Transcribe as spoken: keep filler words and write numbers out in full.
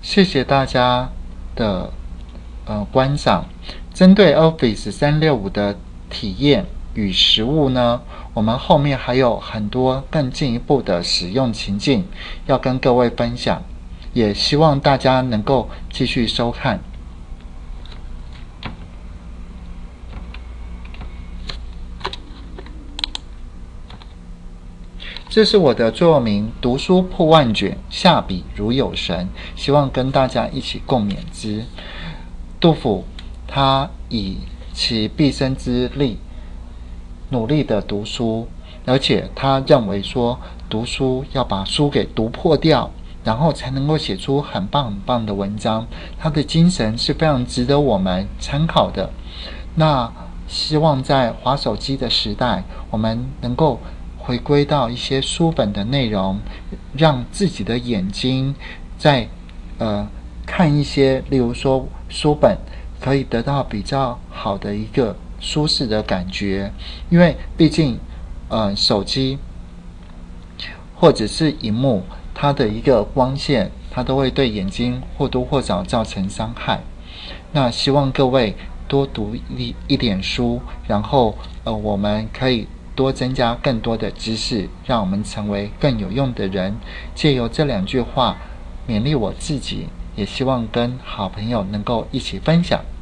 谢谢大家的呃观赏。针对 Office 三六五的体验与实务呢，我们后面还有很多更进一步的使用情境要跟各位分享，也希望大家能够继续收看。这是我的座右铭：读书破万卷，下笔如有神。希望跟大家一起共勉之。杜甫他以其毕生之力努力的读书，而且他认为说读书要把书给读破掉，然后才能够写出很棒很棒的文章。他的精神是非常值得我们参考的。那希望在滑手机的时代，我们能够回归到一些书本的内容，让自己的眼睛在呃看一些，例如说书本，可以得到比较好的一个舒适的感觉。因为毕竟呃手机或者是荧幕，它的一个光线，它都会对眼睛或多或少造成伤害。那希望各位多读一一点书，然后呃我们可以多增加更多的知识，让我们成为更有用的人。借由这两句话勉励我自己，也希望跟好朋友能够一起分享。